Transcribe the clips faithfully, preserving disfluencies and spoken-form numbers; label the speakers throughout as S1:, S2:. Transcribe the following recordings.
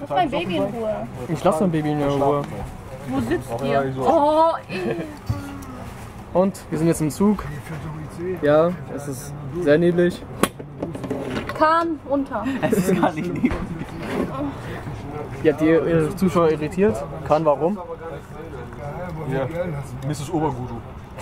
S1: Lass mein Baby in Ruhe.
S2: Ich lasse mein Baby in Ruhe.
S1: Wo sitzt ihr? Oh, ey.
S2: Und wir sind jetzt im Zug. Ja, es ist sehr neblig.
S1: Kahn runter.
S3: Es ist gar nicht neblig.
S2: Ja, die ihre Zuschauer irritiert. Kahn, warum?
S4: Ja, Misses Oberguru.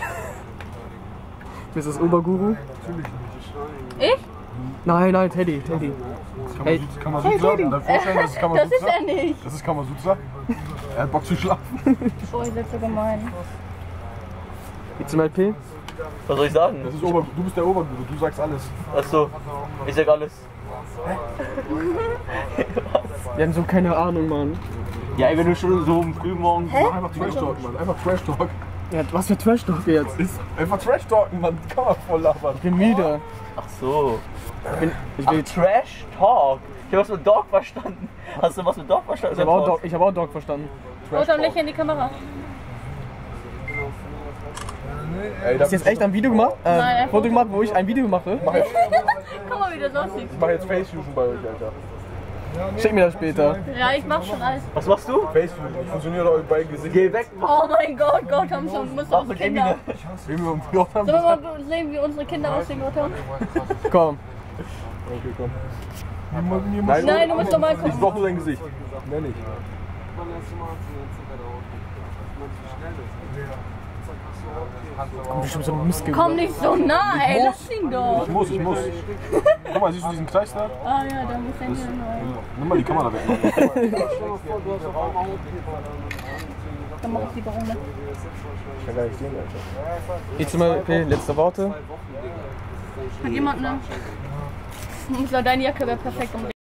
S2: Misses Oberguru?
S1: Ich?
S2: Nein, nein, Teddy, Teddy. Hey,
S4: Kamasutra? Hey, das, das ist Kamasutra?
S1: Das ist er nicht.
S4: Das ist Kamasutra? Er hat Bock zu schlafen.
S1: Oh, ihr seid so gemein.
S2: X M L P?
S3: Was soll ich sagen?
S4: Das ist Ober, du bist der Oberguru, du sagst alles.
S3: Achso, ich sag alles.
S2: Wir haben so keine Ahnung, Mann.
S3: Ja, ey, wenn du schon so um früh morgens.
S4: Mach einfach Trash Talk, Mann. Einfach Trash Talk.
S2: Ja, was für Trash Talk jetzt?
S4: Ist einfach Trash Talken, Mann. Kann man voll labern.
S2: Ich bin müde.
S3: Ach so.
S2: Ich bin, ich
S3: Ach,
S2: will,
S3: Trash Talk. Ich hab was mit Dog verstanden. Hast du was mit Dog verstanden?
S2: ich habe auch, Dog- ich hab auch Dog verstanden.
S1: Oh, dann lächle in die Kamera.
S4: Ey,
S2: Hast du jetzt echt ein Video gemacht? Äh,
S1: Nein,
S2: ein Foto gemacht, wo ich ein Video mache?
S4: Mach jetzt,
S1: Guck mal, wie das aussieht.
S4: ich mach jetzt Face-Fusion bei euch, Alter.
S2: Schick mir das später.
S1: Ja, ich mach schon alles.
S3: Was machst du?
S4: Face-Fusion, ich fusioniere euch beide Gesichter.
S3: Geh weg.
S1: Oh mein Gott, Gott, haben schon, müssen
S3: Mach
S1: unsere
S3: mit
S1: Kinder.
S3: Eminem.
S4: Wie wir uns gehört haben.
S1: Sollen wir mal sehen, wie unsere Kinder aussehen, Gott?
S2: Komm.
S4: Okay, komm.
S1: Nein, du musst doch mal
S4: Ich
S1: gucken.
S4: brauch nur dein Gesicht. Mehr nicht.
S2: Komm, bestimmt so ein Mist.
S1: Komm nicht so nah, ey, lass ihn doch.
S4: Ich muss, ich muss. Guck mal, siehst du diesen Kreis da?
S1: Ah ja, da muss er hier rein.
S4: Nimm mal die Kamera weg.
S1: Dann mach ich die Baron mit.
S4: Ich kann gar nicht sehen, Alter.
S2: X M L P, letzte Worte.
S1: Hat jemand eine? Deine Jacke wäre perfekt um